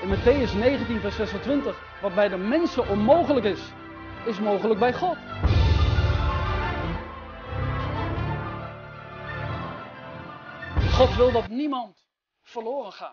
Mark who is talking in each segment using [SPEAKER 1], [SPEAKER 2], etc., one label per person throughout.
[SPEAKER 1] In Mattheüs 19 vers 26, wat bij de mensen onmogelijk is mogelijk bij God. God wil dat niemand verloren gaat.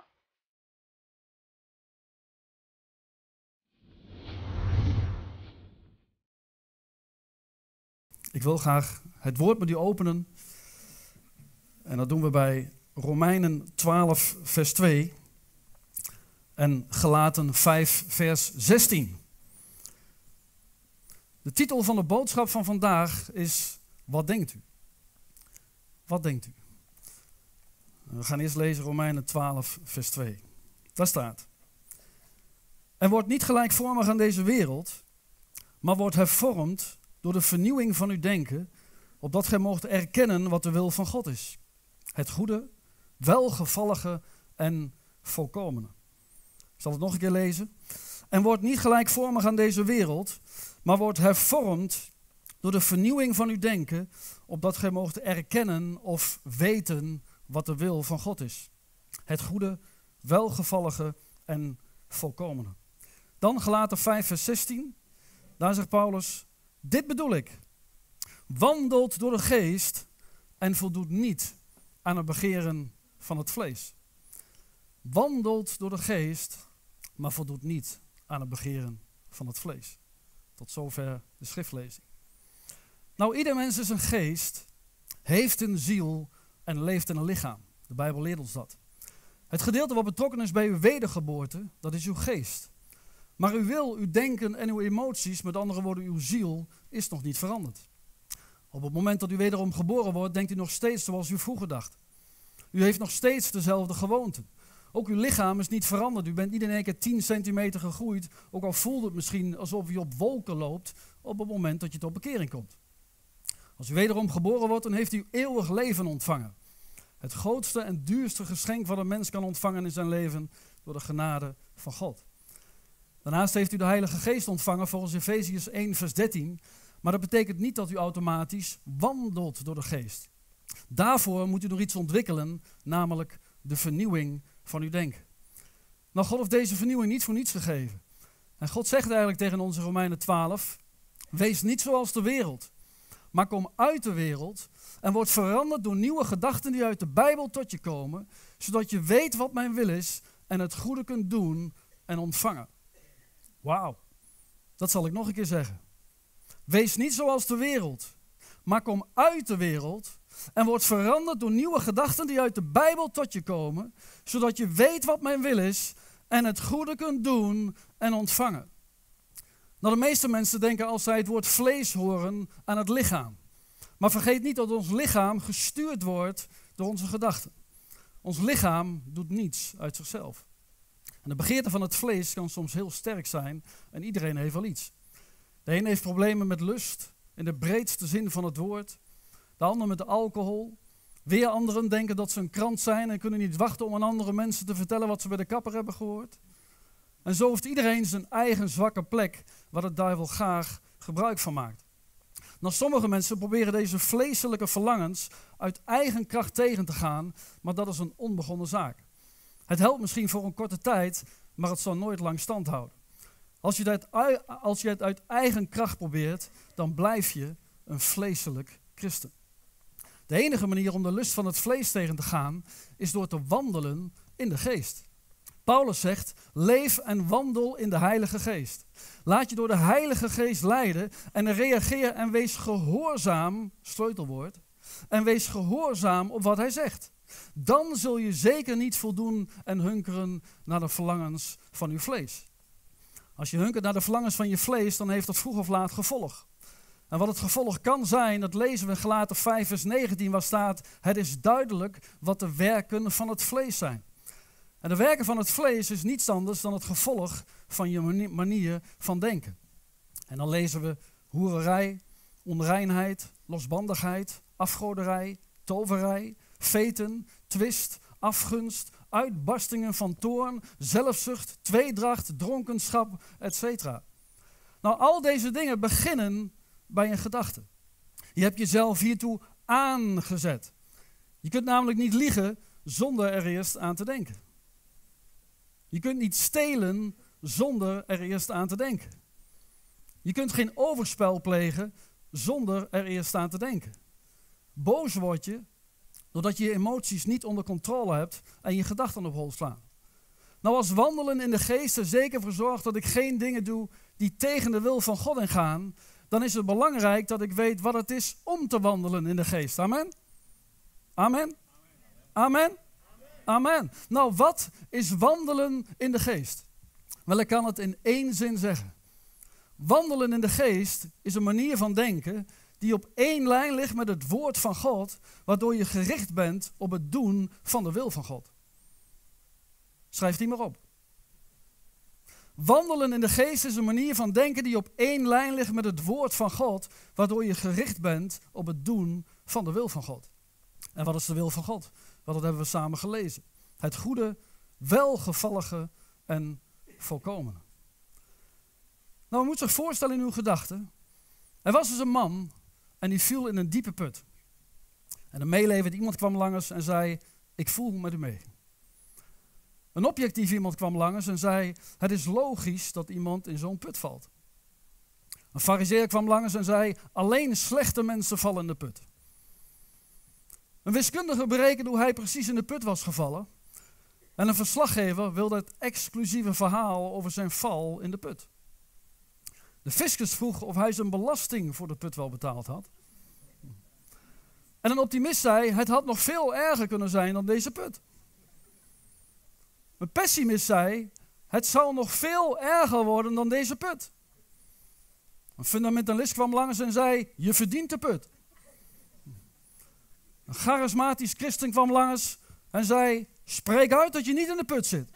[SPEAKER 2] Ik wil graag het woord met u openen. En dat doen we bij Romeinen 12 vers 2 en Galaten 5 vers 16. De titel van de boodschap van vandaag is: wat denkt u? Wat denkt u? We gaan eerst lezen Romeinen 12 vers 2. Daar staat: en wordt niet gelijkvormig aan deze wereld, maar wordt hervormd door de vernieuwing van uw denken, opdat gij moogt erkennen wat de wil van God is. Het goede, welgevallige en volkomene. Ik zal het nog een keer lezen. En wordt niet gelijkvormig aan deze wereld, maar wordt hervormd door de vernieuwing van uw denken, opdat gij moogt erkennen of weten wat de wil van God is. Het goede, welgevallige en volkomene. Dan Galaten 5 vers 16. Daar zegt Paulus: dit bedoel ik. Wandelt door de geest en voldoet niet aan het begeren van het vlees. Wandelt door de geest, maar voldoet niet aan het begeren van het vlees. Tot zover de schriftlezing. Nou, ieder mens is een geest, heeft een ziel en leeft in een lichaam. De Bijbel leert ons dat. Het gedeelte wat betrokken is bij uw wedergeboorte, dat is uw geest. Maar uw wil, uw denken en uw emoties, met andere woorden uw ziel, is nog niet veranderd. Op het moment dat u wederom geboren wordt, denkt u nog steeds zoals u vroeger dacht. U heeft nog steeds dezelfde gewoonten. Ook uw lichaam is niet veranderd. U bent niet in één keer 10 centimeter gegroeid, ook al voelt het misschien alsof u op wolken loopt op het moment dat je tot bekering komt. Als u wederom geboren wordt, dan heeft u eeuwig leven ontvangen. Het grootste en duurste geschenk wat een mens kan ontvangen in zijn leven door de genade van God. Daarnaast heeft u de Heilige Geest ontvangen volgens Efeziërs 1 vers 13. Maar dat betekent niet dat u automatisch wandelt door de Geest. Daarvoor moet u nog iets ontwikkelen, namelijk de vernieuwing van uw denken. Nou, God heeft deze vernieuwing niet voor niets gegeven. En God zegt eigenlijk tegen ons in Romeinen 12: wees niet zoals de wereld, maar kom uit de wereld en word veranderd door nieuwe gedachten die uit de Bijbel tot je komen, zodat je weet wat mijn wil is en het goede kunt doen en ontvangen. Wauw, dat zal ik nog een keer zeggen. Wees niet zoals de wereld, maar kom uit de wereld en word veranderd door nieuwe gedachten die uit de Bijbel tot je komen, zodat je weet wat mijn wil is en het goede kunt doen en ontvangen. Nou, de meeste mensen denken als zij het woord vlees horen aan het lichaam. Maar vergeet niet dat ons lichaam gestuurd wordt door onze gedachten. Ons lichaam doet niets uit zichzelf. En de begeerte van het vlees kan soms heel sterk zijn en iedereen heeft wel iets. De een heeft problemen met lust, in de breedste zin van het woord. De ander met alcohol. Weer anderen denken dat ze een krant zijn en kunnen niet wachten om aan andere mensen te vertellen wat ze bij de kapper hebben gehoord. En zo heeft iedereen zijn eigen zwakke plek waar de duivel graag gebruik van maakt. Nou, sommige mensen proberen deze vleeselijke verlangens uit eigen kracht tegen te gaan, maar dat is een onbegonnen zaak. Het helpt misschien voor een korte tijd, maar het zal nooit lang stand houden. Als je het uit eigen kracht probeert, dan blijf je een vleeselijk christen. De enige manier om de lust van het vlees tegen te gaan, is door te wandelen in de geest. Paulus zegt: leef en wandel in de Heilige Geest. Laat je door de Heilige Geest leiden en reageer en wees gehoorzaam, sleutelwoord, en wees gehoorzaam op wat hij zegt. Dan zul je zeker niet voldoen en hunkeren naar de verlangens van uw vlees. Als je hunkert naar de verlangens van je vlees, dan heeft dat vroeg of laat gevolg. En wat het gevolg kan zijn, dat lezen we in Galaten 5 vers 19, waar staat: het is duidelijk wat de werken van het vlees zijn. En de werken van het vlees is niets anders dan het gevolg van je manier van denken. En dan lezen we hoererij, onreinheid, losbandigheid, afgoderij, toverij, veten, twist, afgunst, uitbarstingen van toorn, zelfzucht, tweedracht, dronkenschap, etc. Nou, al deze dingen beginnen bij een gedachte. Je hebt jezelf hiertoe aangezet. Je kunt namelijk niet liegen zonder er eerst aan te denken. Je kunt niet stelen zonder er eerst aan te denken. Je kunt geen overspel plegen zonder er eerst aan te denken. Boos word je doordat je je emoties niet onder controle hebt en je gedachten op hol slaan. Nou, als wandelen in de geest er zeker voor zorgt dat ik geen dingen doe die tegen de wil van God ingaan, dan is het belangrijk dat ik weet wat het is om te wandelen in de geest. Amen? Amen? Amen? Amen. Nou, wat is wandelen in de geest? Wel, ik kan het in één zin zeggen. Wandelen in de geest is een manier van denken die op één lijn ligt met het woord van God, waardoor je gericht bent op het doen van de wil van God. Schrijf die maar op. Wandelen in de geest is een manier van denken die op één lijn ligt met het woord van God, waardoor je gericht bent op het doen van de wil van God. En wat is de wil van God? Wel, dat hebben we samen gelezen. Het goede, welgevallige en volkomene. Nou, je moet zich voorstellen in uw gedachten. Er was dus een man en die viel in een diepe put. En een meelevend iemand kwam langs en zei, ik voel met u mee. Een objectief iemand kwam langs en zei, het is logisch dat iemand in zo'n put valt. Een farizeer kwam langs en zei, alleen slechte mensen vallen in de put. Een wiskundige berekende hoe hij precies in de put was gevallen. En een verslaggever wilde het exclusieve verhaal over zijn val in de put. De fiscus vroeg of hij zijn belasting voor de put wel betaald had. En een optimist zei, het had nog veel erger kunnen zijn dan deze put. Een pessimist zei, het zal nog veel erger worden dan deze put. Een fundamentalist kwam langs en zei, je verdient de put. Een charismatisch christen kwam langs en zei, spreek uit dat je niet in de put zit.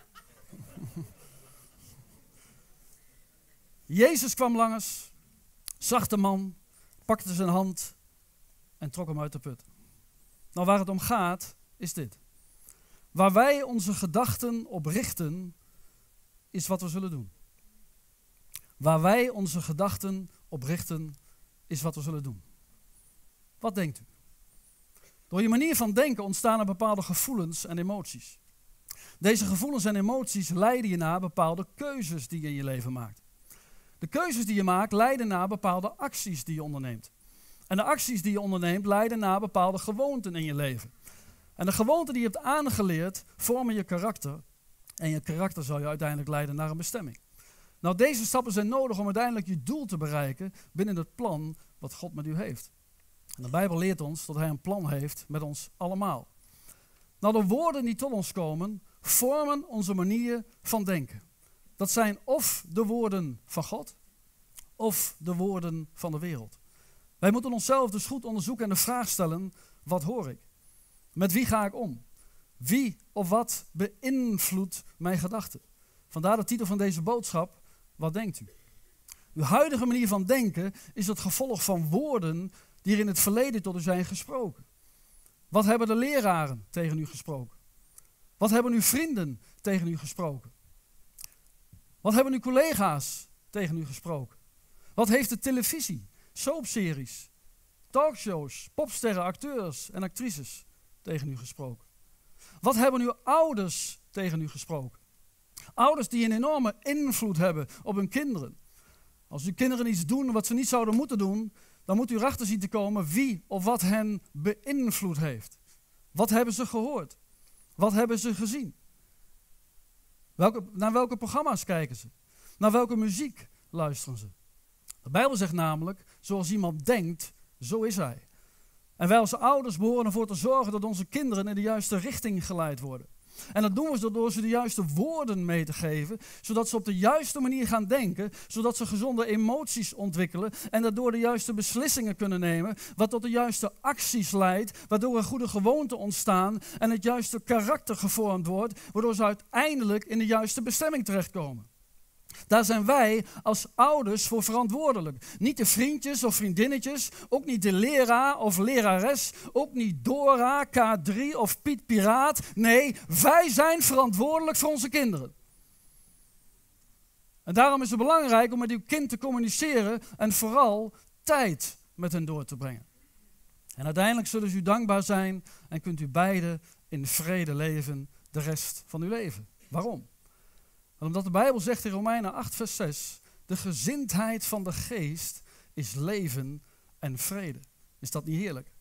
[SPEAKER 2] Jezus kwam langs, zag de man, pakte zijn hand en trok hem uit de put. Nou, waar het om gaat, is dit. Waar wij onze gedachten op richten, is wat we zullen doen. Waar wij onze gedachten op richten, is wat we zullen doen. Wat denkt u? Door je manier van denken ontstaan er bepaalde gevoelens en emoties. Deze gevoelens en emoties leiden je naar bepaalde keuzes die je in je leven maakt. De keuzes die je maakt leiden naar bepaalde acties die je onderneemt. En de acties die je onderneemt leiden naar bepaalde gewoonten in je leven. En de gewoonten die je hebt aangeleerd vormen je karakter. En je karakter zal je uiteindelijk leiden naar een bestemming. Nou, deze stappen zijn nodig om uiteindelijk je doel te bereiken binnen het plan wat God met u heeft. En de Bijbel leert ons dat hij een plan heeft met ons allemaal. Nou, de woorden die tot ons komen, vormen onze manier van denken. Dat zijn of de woorden van God, of de woorden van de wereld. Wij moeten onszelf dus goed onderzoeken en de vraag stellen, wat hoor ik? Met wie ga ik om? Wie of wat beïnvloedt mijn gedachten? Vandaar de titel van deze boodschap, wat denkt u? Uw huidige manier van denken is het gevolg van woorden die er in het verleden tot u zijn gesproken. Wat hebben de leraren tegen u gesproken? Wat hebben uw vrienden tegen u gesproken? Wat hebben uw collega's tegen u gesproken? Wat heeft de televisie, soapseries, talkshows, popsterren, acteurs en actrices tegen u gesproken? Wat hebben uw ouders tegen u gesproken? Ouders die een enorme invloed hebben op hun kinderen. Als uw kinderen iets doen wat ze niet zouden moeten doen, dan moet u erachter zien te komen wie of wat hen beïnvloed heeft. Wat hebben ze gehoord? Wat hebben ze gezien? Naar welke programma's kijken ze? Naar welke muziek luisteren ze? De Bijbel zegt namelijk, zoals iemand denkt, zo is hij. En wij als ouders behoren ervoor te zorgen dat onze kinderen in de juiste richting geleid worden. En dat doen we door ze de juiste woorden mee te geven, zodat ze op de juiste manier gaan denken, zodat ze gezonde emoties ontwikkelen en daardoor de juiste beslissingen kunnen nemen, wat tot de juiste acties leidt, waardoor er goede gewoonten ontstaan en het juiste karakter gevormd wordt, waardoor ze uiteindelijk in de juiste bestemming terechtkomen. Daar zijn wij als ouders voor verantwoordelijk. Niet de vriendjes of vriendinnetjes, ook niet de leraar of lerares, ook niet Dora, K3 of Piet Piraat. Nee, wij zijn verantwoordelijk voor onze kinderen. En daarom is het belangrijk om met uw kind te communiceren en vooral tijd met hen door te brengen. En uiteindelijk zullen ze u dankbaar zijn en kunt u beiden in vrede leven de rest van uw leven. Waarom? En omdat de Bijbel zegt in Romeinen 8 vers 6, de gezindheid van de geest is leven en vrede. Is dat niet heerlijk?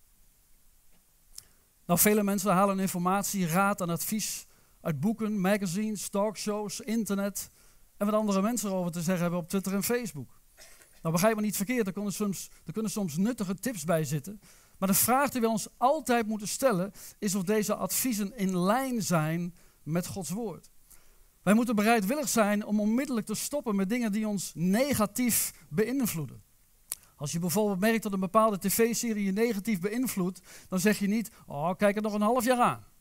[SPEAKER 2] Nou, vele mensen halen informatie, raad en advies uit boeken, magazines, talkshows, internet en wat andere mensen erover te zeggen hebben op Twitter en Facebook. Nou, begrijp me niet verkeerd, er kunnen soms nuttige tips bij zitten. Maar de vraag die we ons altijd moeten stellen is of deze adviezen in lijn zijn met Gods woord. Wij moeten bereidwillig zijn om onmiddellijk te stoppen met dingen die ons negatief beïnvloeden. Als je bijvoorbeeld merkt dat een bepaalde tv-serie je negatief beïnvloedt, dan zeg je niet, oh, kijk er nog een half jaar aan.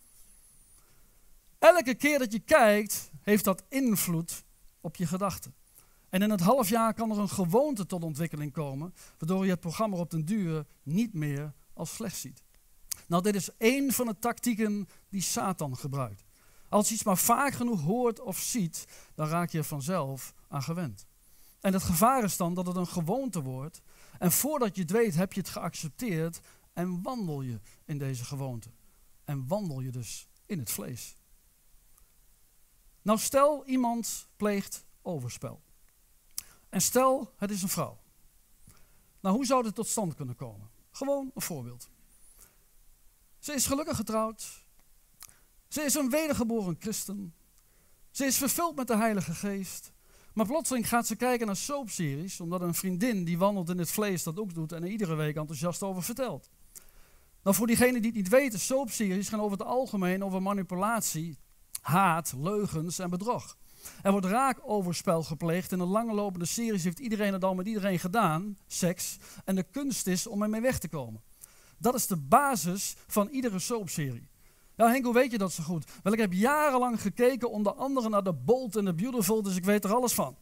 [SPEAKER 2] Elke keer dat je kijkt, heeft dat invloed op je gedachten. En in het half jaar kan er een gewoonte tot ontwikkeling komen, waardoor je het programma op den duur niet meer als slecht ziet. Nou, dit is één van de tactieken die Satan gebruikt. Als je iets maar vaak genoeg hoort of ziet, dan raak je er vanzelf aan gewend. En het gevaar is dan dat het een gewoonte wordt. En voordat je het weet, heb je het geaccepteerd en wandel je in deze gewoonte. En wandel je dus in het vlees. Nou, stel iemand pleegt overspel. En stel het is een vrouw. Nou, hoe zou dit tot stand kunnen komen? Gewoon een voorbeeld. Ze is gelukkig getrouwd. Ze is een wedergeboren christen. Ze is vervuld met de Heilige Geest. Maar plotseling gaat ze kijken naar soapseries, omdat een vriendin die wandelt in het vlees dat ook doet en er iedere week enthousiast over vertelt. Nou, voor diegenen die het niet weten, soapseries gaan over het algemeen over manipulatie, haat, leugens en bedrog. Er wordt raakoverspel gepleegd. In een lange lopende series heeft iedereen het al met iedereen gedaan, seks. En de kunst is om ermee weg te komen. Dat is de basis van iedere soapserie. Nou Henk, hoe weet je dat zo goed? Wel, ik heb jarenlang gekeken, onder andere naar The Bold and the Beautiful, dus ik weet er alles van.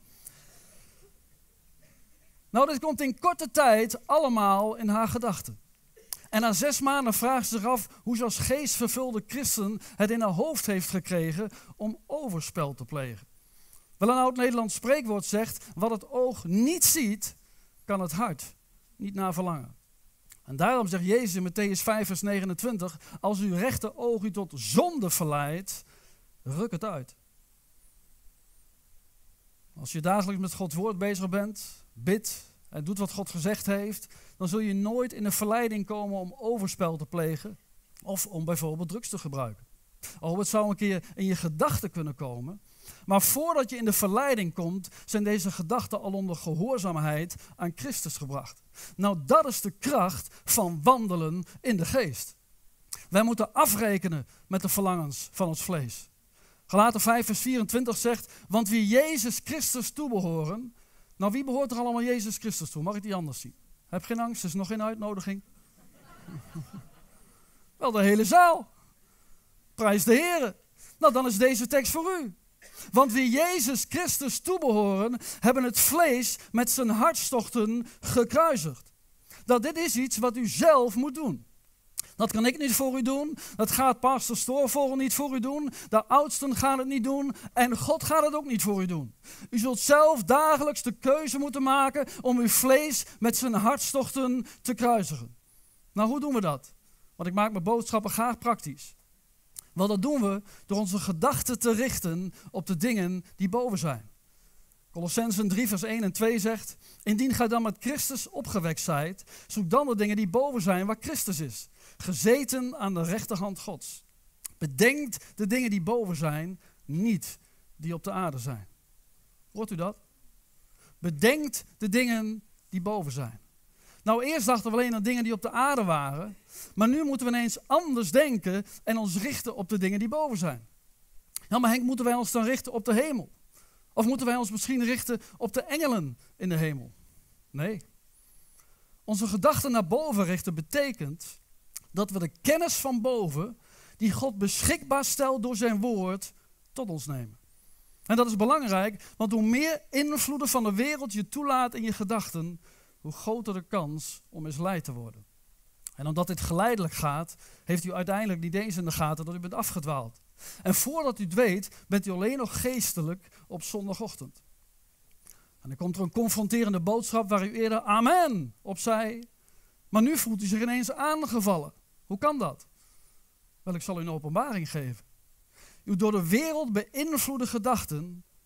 [SPEAKER 2] Nou, dit komt in korte tijd allemaal in haar gedachten. En na 6 maanden vraagt ze zich af hoe ze als geestvervulde christen het in haar hoofd heeft gekregen om overspel te plegen. Wel, een oud-Nederlands spreekwoord zegt, wat het oog niet ziet, kan het hart niet naar verlangen. En daarom zegt Jezus in Mattheüs 5 vers 29, als uw rechteroog u tot zonde verleidt, ruk het uit. Als je dagelijks met Gods woord bezig bent, bidt en doet wat God gezegd heeft, dan zul je nooit in de verleiding komen om overspel te plegen of om bijvoorbeeld drugs te gebruiken. Oh, het zou een keer in je gedachten kunnen komen, maar voordat je in de verleiding komt, zijn deze gedachten al onder gehoorzaamheid aan Christus gebracht. Nou, dat is de kracht van wandelen in de geest. Wij moeten afrekenen met de verlangens van ons vlees. Galaten 5 vers 24 zegt, want wie Jezus Christus toebehoren. Nou, wie behoort er allemaal Jezus Christus toe? Mag ik die anders zien? Heb geen angst, er is nog geen uitnodiging. Wel, de hele zaal. Prijs de Heere. Nou, dan is deze tekst voor u. Want wie Jezus Christus toebehoren, hebben het vlees met zijn hartstochten gekruisigd. Dat dit is iets wat u zelf moet doen. Dat kan ik niet voor u doen. Dat gaat pastor Stoorvogel niet voor u doen. De oudsten gaan het niet doen. En God gaat het ook niet voor u doen. U zult zelf dagelijks de keuze moeten maken om uw vlees met zijn hartstochten te kruisigen. Nou, hoe doen we dat? Want ik maak mijn boodschappen graag praktisch. Wel, dat doen we door onze gedachten te richten op de dingen die boven zijn. Kolossenzen 3 vers 1 en 2 zegt, indien gij dan met Christus opgewekt zijt, zoek dan de dingen die boven zijn waar Christus is, gezeten aan de rechterhand Gods. Bedenkt de dingen die boven zijn, niet die op de aarde zijn. Hoort u dat? Bedenkt de dingen die boven zijn. Nou, eerst dachten we alleen aan dingen die op de aarde waren, maar nu moeten we ineens anders denken en ons richten op de dingen die boven zijn. Ja, maar Henk, moeten wij ons dan richten op de hemel? Of moeten wij ons misschien richten op de engelen in de hemel? Nee. Onze gedachten naar boven richten betekent dat we de kennis van boven, die God beschikbaar stelt door zijn woord, tot ons nemen. En dat is belangrijk, want hoe meer invloeden van de wereld je toelaat in je gedachten, hoe groter de kans om misleid te worden. En omdat dit geleidelijk gaat, heeft u uiteindelijk niet eens in de gaten dat u bent afgedwaald. En voordat u het weet, bent u alleen nog geestelijk op zondagochtend. En dan komt er een confronterende boodschap waar u eerder amen op zei. Maar nu voelt u zich ineens aangevallen. Hoe kan dat? Wel, ik zal u een openbaring geven. Uw door de wereld beïnvloede gedachten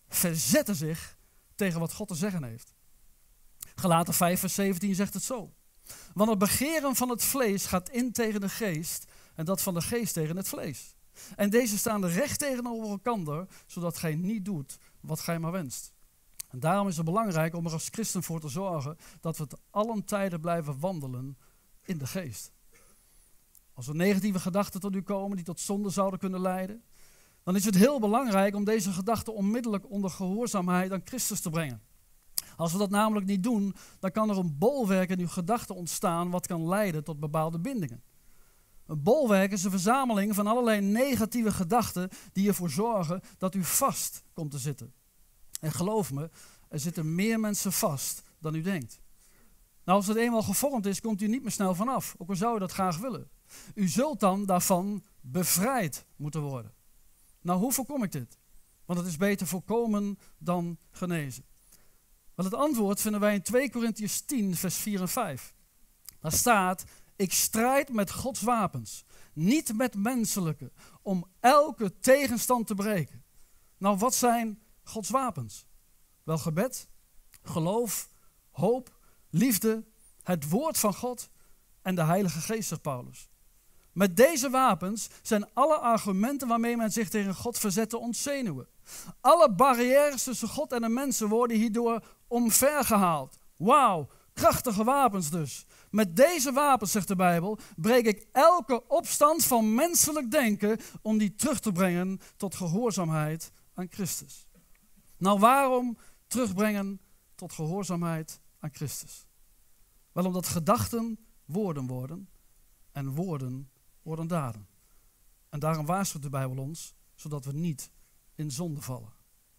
[SPEAKER 2] verzetten zich tegen wat God te zeggen heeft. Galaten 5 vers 17 zegt het zo. Want het begeren van het vlees gaat in tegen de geest en dat van de geest tegen het vlees. En deze staan recht tegenover elkander, zodat gij niet doet wat gij maar wenst. En daarom is het belangrijk om er als christen voor te zorgen dat we te allen tijden blijven wandelen in de geest. Als er negatieve gedachten tot u komen die tot zonde zouden kunnen leiden, dan is het heel belangrijk om deze gedachten onmiddellijk onder gehoorzaamheid aan Christus te brengen. Als we dat namelijk niet doen, dan kan er een bolwerk in uw gedachten ontstaan wat kan leiden tot bepaalde bindingen. Een bolwerk is een verzameling van allerlei negatieve gedachten die ervoor zorgen dat u vast komt te zitten. En geloof me, er zitten meer mensen vast dan u denkt. Nou, als het eenmaal gevormd is, komt u niet meer snel vanaf, ook al zou u dat graag willen. U zult dan daarvan bevrijd moeten worden. Nou, hoe voorkom ik dit? Want het is beter voorkomen dan genezen. Wel, het antwoord vinden wij in 2 Korintiërs 10, vers 4 en 5. Daar staat, ik strijd met Gods wapens, niet met menselijke, om elke tegenstand te breken. Nou, wat zijn Gods wapens? Wel gebed, geloof, hoop, liefde, het woord van God en de Heilige Geest, zegt Paulus. Met deze wapens zijn alle argumenten waarmee men zich tegen God verzet te ontzenuwen. Alle barrières tussen God en de mensen worden hierdoor omvergehaald. Wauw, krachtige wapens dus. Met deze wapens, zegt de Bijbel, breek ik elke opstand van menselijk denken om die terug te brengen tot gehoorzaamheid aan Christus. Nou, waarom terugbrengen tot gehoorzaamheid aan Christus? Wel omdat gedachten woorden worden en woorden worden daden. En daarom waarschuwt de Bijbel ons, zodat we niet in zonde vallen.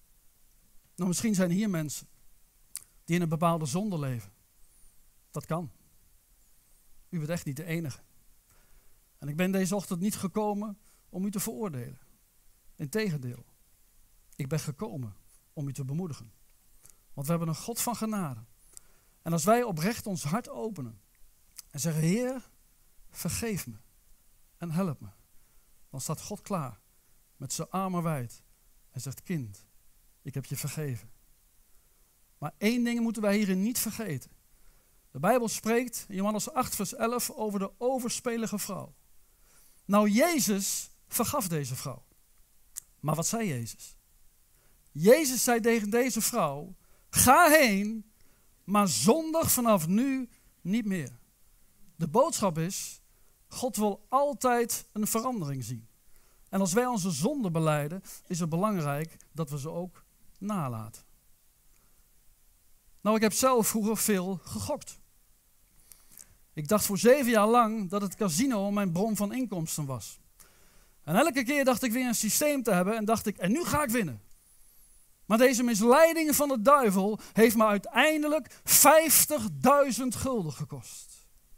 [SPEAKER 2] Nou, misschien zijn hier mensen die in een bepaalde zonde leven. Dat kan. U bent echt niet de enige. En ik ben deze ochtend niet gekomen om u te veroordelen. Integendeel, ik ben gekomen om u te bemoedigen. Want we hebben een God van genade. En als wij oprecht ons hart openen en zeggen, Heer, vergeef me en help me. Dan staat God klaar met zijn armen wijd en zegt, kind, ik heb je vergeven. Maar één ding moeten wij hierin niet vergeten. De Bijbel spreekt in Johannes 8 vers 11 over de overspelige vrouw. Nou, Jezus vergaf deze vrouw. Maar wat zei Jezus? Jezus zei tegen deze vrouw, ga heen, maar zondig vanaf nu niet meer. De boodschap is, God wil altijd een verandering zien. En als wij onze zonde belijden, is het belangrijk dat we ze ook nalaten. Nou, ik heb zelf vroeger veel gegokt. Ik dacht voor 7 jaar lang dat het casino mijn bron van inkomsten was. En elke keer dacht ik weer een systeem te hebben en dacht ik, en nu ga ik winnen. Maar deze misleiding van de duivel heeft me uiteindelijk 50.000 gulden gekost.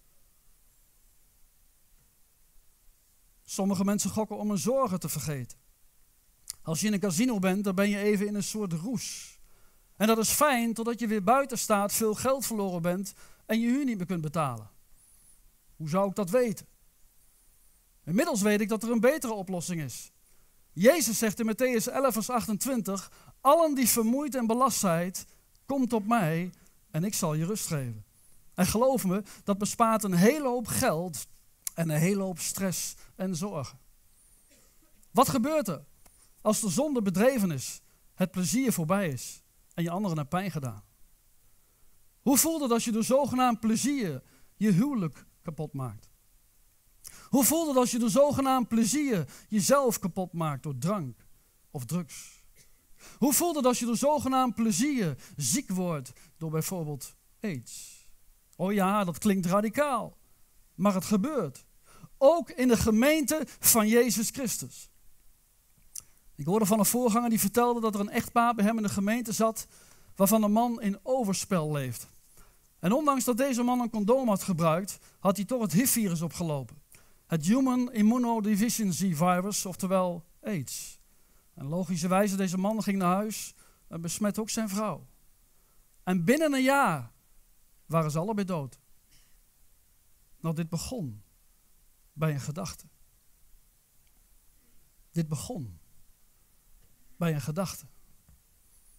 [SPEAKER 2] Sommige mensen gokken om hun zorgen te vergeten. Als je in een casino bent, dan ben je even in een soort roes. En dat is fijn totdat je weer buiten staat, veel geld verloren bent en je huur niet meer kunt betalen. Hoe zou ik dat weten? Inmiddels weet ik dat er een betere oplossing is. Jezus zegt in Mattheüs 11 vers 28, allen die vermoeid en belast zijn, komt op mij en ik zal je rust geven. En geloof me, dat bespaart een hele hoop geld en een hele hoop stress en zorgen. Wat gebeurt er als de zonde bedreven is, het plezier voorbij is en je anderen hebt pijn gedaan? Hoe voelt het als je door zogenaamd plezier je huwelijk kapot maakt? Hoe voelt het als je door zogenaamd plezier jezelf kapot maakt door drank of drugs? Hoe voelt het als je door zogenaamd plezier ziek wordt door bijvoorbeeld AIDS? Oh ja, dat klinkt radicaal, maar het gebeurt. Ook in de gemeente van Jezus Christus. Ik hoorde van een voorganger die vertelde dat er een echtpaar bij hem in de gemeente zat, waarvan de man in overspel leeft. En ondanks dat deze man een condoom had gebruikt, had hij toch het HIV-virus opgelopen. Het Human Immunodeficiency Virus, oftewel AIDS. En logischerwijze, deze man ging naar huis en besmette ook zijn vrouw. En binnen een jaar waren ze allebei dood. Nou, dit begon bij een gedachte. Dit begon bij een gedachte.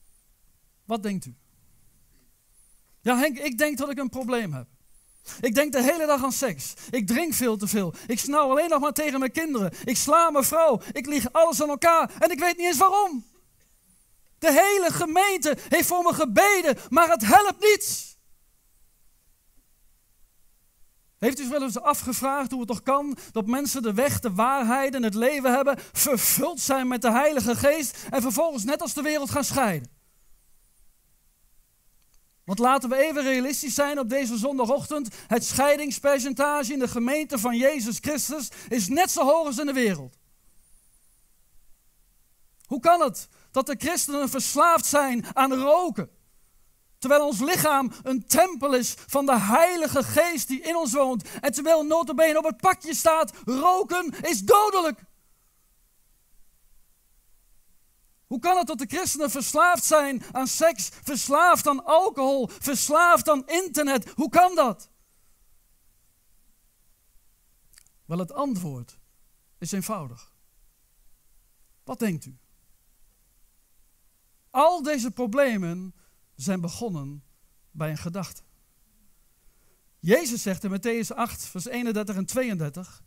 [SPEAKER 2] Wat denkt u? Ja, Henk, ik denk dat ik een probleem heb. Ik denk de hele dag aan seks. Ik drink veel te veel. Ik snauw alleen nog maar tegen mijn kinderen. Ik sla mijn vrouw. Ik lieg alles aan elkaar. En ik weet niet eens waarom. De hele gemeente heeft voor me gebeden, maar het helpt niets. Heeft u zich wel eens afgevraagd hoe het toch kan dat mensen de weg, de waarheid en het leven hebben, vervuld zijn met de Heilige Geest en vervolgens net als de wereld gaan scheiden? Want laten we even realistisch zijn op deze zondagochtend. Het scheidingspercentage in de gemeente van Jezus Christus is net zo hoog als in de wereld. Hoe kan het dat de christenen verslaafd zijn aan roken? Terwijl ons lichaam een tempel is van de Heilige Geest die in ons woont. En terwijl nota bene op het pakje staat, roken is dodelijk. Hoe kan het dat de christenen verslaafd zijn aan seks, verslaafd aan alcohol, verslaafd aan internet? Hoe kan dat? Wel, het antwoord is eenvoudig. Wat denkt u? Al deze problemen zijn begonnen bij een gedachte. Jezus zegt in Mattheüs 8, vers 31 en 32.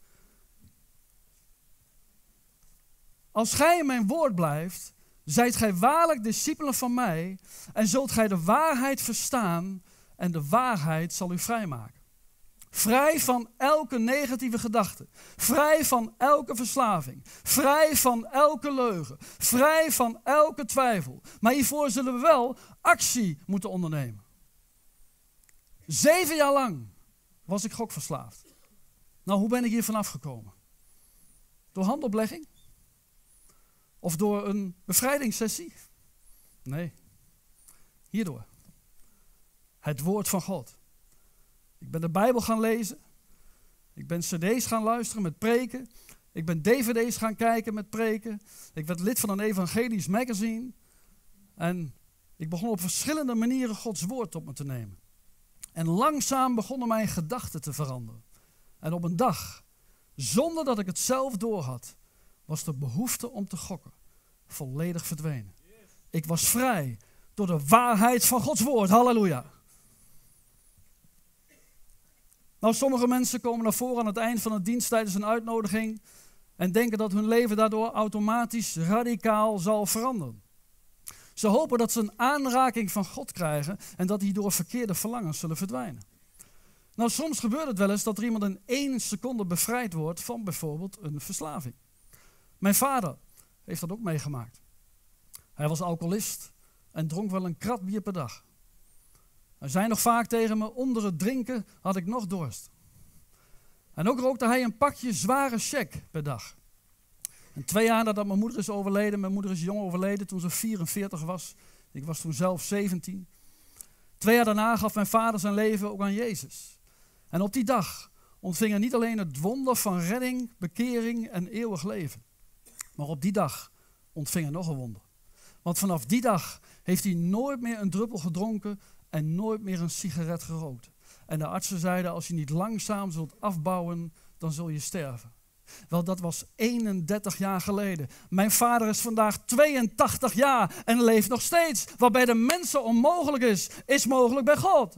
[SPEAKER 2] Als gij in mijn woord blijft, zijt gij waarlijk discipelen van mij en zult gij de waarheid verstaan en de waarheid zal u vrijmaken. Vrij van elke negatieve gedachte, vrij van elke verslaving, vrij van elke leugen, vrij van elke twijfel. Maar hiervoor zullen we wel actie moeten ondernemen. 7 jaar lang was ik gokverslaafd. Nou, hoe ben ik hier vanaf gekomen? Door handoplegging? Of door een bevrijdingssessie? Nee, hierdoor. Het woord van God. Ik ben de Bijbel gaan lezen. Ik ben cd's gaan luisteren met preken. Ik ben dvd's gaan kijken met preken. Ik werd lid van een evangelisch magazine. En ik begon op verschillende manieren Gods woord tot me te nemen. En langzaam begonnen mijn gedachten te veranderen. En op een dag, zonder dat ik het zelf doorhad, was de behoefte om te gokken volledig verdwenen. Ik was vrij door de waarheid van Gods woord. Halleluja. Nou, sommige mensen komen naar voren aan het eind van de dienst tijdens een uitnodiging en denken dat hun leven daardoor automatisch radicaal zal veranderen. Ze hopen dat ze een aanraking van God krijgen en dat die door verkeerde verlangens zullen verdwijnen. Nou, soms gebeurt het wel eens dat er iemand in 1 seconde bevrijd wordt van bijvoorbeeld een verslaving. Mijn vader heeft dat ook meegemaakt. Hij was alcoholist en dronk wel een krat bier per dag. Hij zei nog vaak tegen me, onder het drinken had ik nog dorst. En ook rookte hij een pakje zware check per dag. En 2 jaar nadat mijn moeder is overleden, mijn moeder is jong overleden toen ze 44 was. Ik was toen zelf 17. 2 jaar daarna gaf mijn vader zijn leven ook aan Jezus. En op die dag ontving hij niet alleen het wonder van redding, bekering en eeuwig leven. Maar op die dag ontving hij nog een wonder. Want vanaf die dag heeft hij nooit meer een druppel gedronken en nooit meer een sigaret gerookt. En de artsen zeiden, als je niet langzaam zult afbouwen, dan zul je sterven. Wel, dat was 31 jaar geleden. Mijn vader is vandaag 82 jaar en leeft nog steeds. Wat bij de mensen onmogelijk is mogelijk bij God.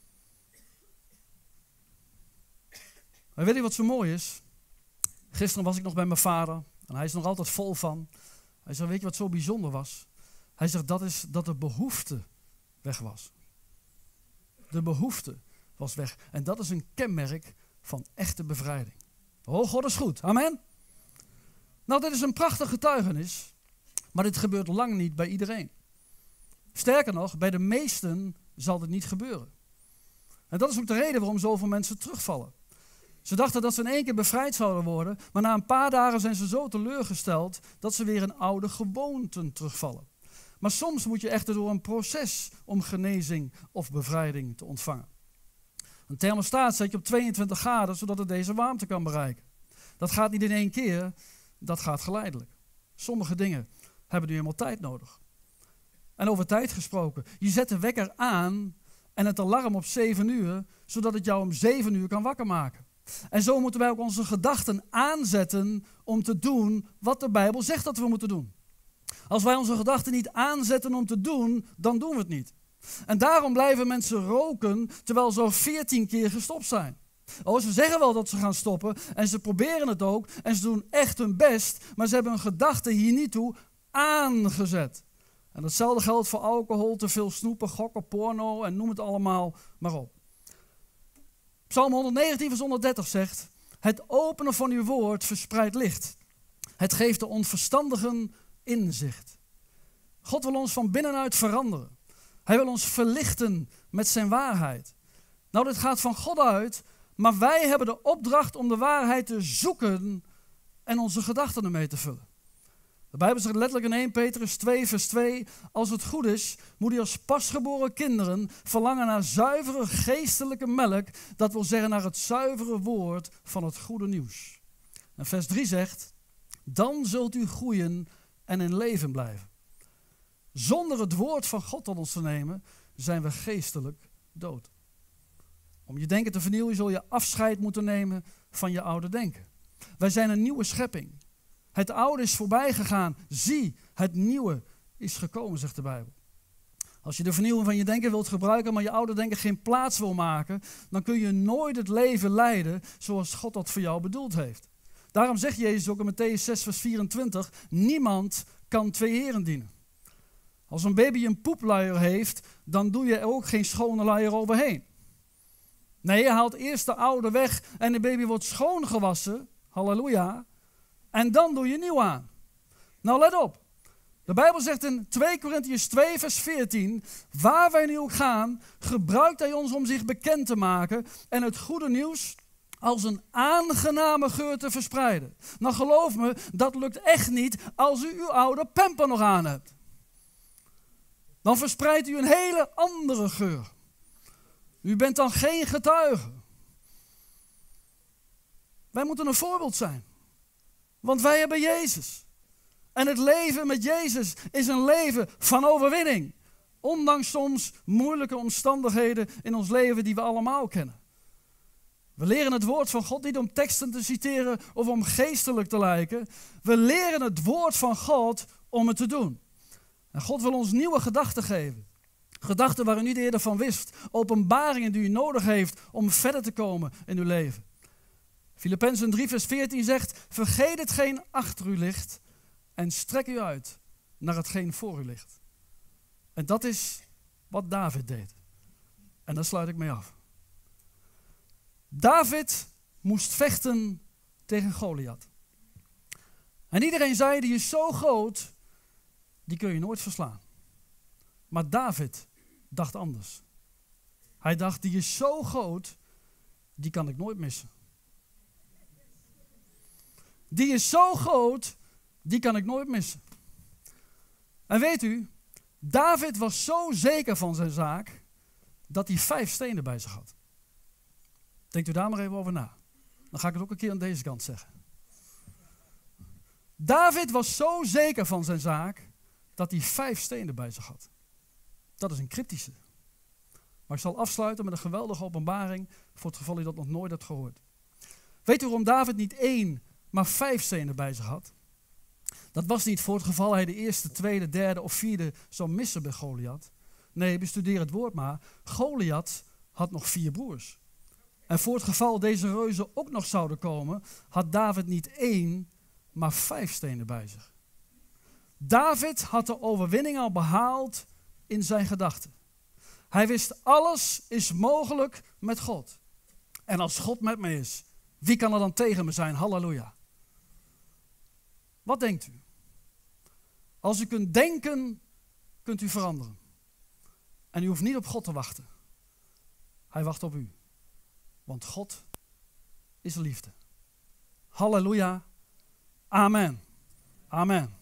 [SPEAKER 2] En weet je wat zo mooi is? Gisteren was ik nog bij mijn vader en hij is nog altijd vol van. Hij zegt, weet je wat zo bijzonder was? Hij zegt, dat is dat de behoefte weg was. De behoefte was weg. En dat is een kenmerk van echte bevrijding. Oh, God is goed. Amen. Nou, dit is een prachtig getuigenis. Maar dit gebeurt lang niet bij iedereen. Sterker nog, bij de meesten zal dit niet gebeuren. En dat is ook de reden waarom zoveel mensen terugvallen. Ze dachten dat ze in 1 keer bevrijd zouden worden. Maar na een paar dagen zijn ze zo teleurgesteld dat ze weer in oude gewoonten terugvallen. Maar soms moet je echter door een proces om genezing of bevrijding te ontvangen. Een thermostaat zet je op 22 graden, zodat het deze warmte kan bereiken. Dat gaat niet in 1 keer, dat gaat geleidelijk. Sommige dingen hebben nu helemaal tijd nodig. En over tijd gesproken, je zet de wekker aan en het alarm op 7 uur, zodat het jou om 7 uur kan wakker maken. En zo moeten wij ook onze gedachten aanzetten om te doen wat de Bijbel zegt dat we moeten doen. Als wij onze gedachten niet aanzetten om te doen, dan doen we het niet. En daarom blijven mensen roken terwijl ze al 14 keer gestopt zijn. Oh, ze zeggen wel dat ze gaan stoppen en ze proberen het ook en ze doen echt hun best, maar ze hebben hun gedachten hier niet toe aangezet. En datzelfde geldt voor alcohol, te veel snoepen, gokken, porno en noem het allemaal maar op. Psalm 119 vers 130 zegt: het openen van uw woord verspreidt licht. Het geeft de onverstandigen inzicht. God wil ons van binnenuit veranderen. Hij wil ons verlichten met zijn waarheid. Nou, dit gaat van God uit, maar wij hebben de opdracht om de waarheid te zoeken en onze gedachten ermee te vullen. De Bijbel zegt letterlijk in 1 Petrus 2 vers 2, als het goed is, moet u als pasgeboren kinderen verlangen naar zuivere geestelijke melk, dat wil zeggen naar het zuivere woord van het goede nieuws. En vers 3 zegt, dan zult u groeien en in leven blijven. Zonder het woord van God tot ons te nemen, zijn we geestelijk dood. Om je denken te vernieuwen, zul je afscheid moeten nemen van je oude denken. Wij zijn een nieuwe schepping. Het oude is voorbij gegaan. Zie, het nieuwe is gekomen, zegt de Bijbel. Als je de vernieuwing van je denken wilt gebruiken, maar je oude denken geen plaats wil maken, dan kun je nooit het leven leiden zoals God dat voor jou bedoeld heeft. Daarom zegt Jezus ook in Mattheüs 6 vers 24, niemand kan 2 heren dienen. Als een baby een poepluier heeft, dan doe je er ook geen schone luier overheen. Nee, je haalt eerst de oude weg en de baby wordt schoongewassen, halleluja, en dan doe je nieuw aan. Nou, let op. De Bijbel zegt in 2 Korintiërs 2 vers 14, waar wij nu ook gaan, gebruikt hij ons om zich bekend te maken en het goede nieuws als een aangename geur te verspreiden. Nou, geloof me, dat lukt echt niet als u uw oude pamper nog aan hebt. Dan verspreidt u een hele andere geur. U bent dan geen getuige. Wij moeten een voorbeeld zijn. Want wij hebben Jezus. En het leven met Jezus is een leven van overwinning. Ondanks soms moeilijke omstandigheden in ons leven die we allemaal kennen. We leren het woord van God niet om teksten te citeren of om geestelijk te lijken. We leren het woord van God om het te doen. En God wil ons nieuwe gedachten geven. Gedachten waar u niet eerder van wist. Openbaringen die u nodig heeft om verder te komen in uw leven. Filippenzen 3 vers 14 zegt, vergeet hetgeen achter u ligt en strek u uit naar hetgeen voor u ligt. En dat is wat David deed. En daar sluit ik mee af. David moest vechten tegen Goliath. En iedereen zei, die is zo groot, die kun je nooit verslaan. Maar David dacht anders. Hij dacht, die is zo groot, die kan ik nooit missen. Die is zo groot, die kan ik nooit missen. En weet u, David was zo zeker van zijn zaak, dat hij 5 stenen bij zich had. Denkt u daar maar even over na. Dan ga ik het ook een keer aan deze kant zeggen. David was zo zeker van zijn zaak, dat hij 5 stenen bij zich had. Dat is een cryptische. Maar ik zal afsluiten met een geweldige openbaring, voor het geval u dat nog nooit hebt gehoord. Weet u waarom David niet 1, maar 5 stenen bij zich had? Dat was niet voor het geval hij de eerste, tweede, derde of vierde zou missen bij Goliath. Nee, bestudeer het woord maar. Goliath had nog 4 broers. En voor het geval deze reuzen ook nog zouden komen, had David niet 1, maar 5 stenen bij zich. David had de overwinning al behaald in zijn gedachten. Hij wist, alles is mogelijk met God. En als God met me is, wie kan er dan tegen me zijn? Halleluja. Wat denkt u? Als u kunt denken, kunt u veranderen. En u hoeft niet op God te wachten. Hij wacht op u. Want God is liefde. Halleluja. Amen. Amen.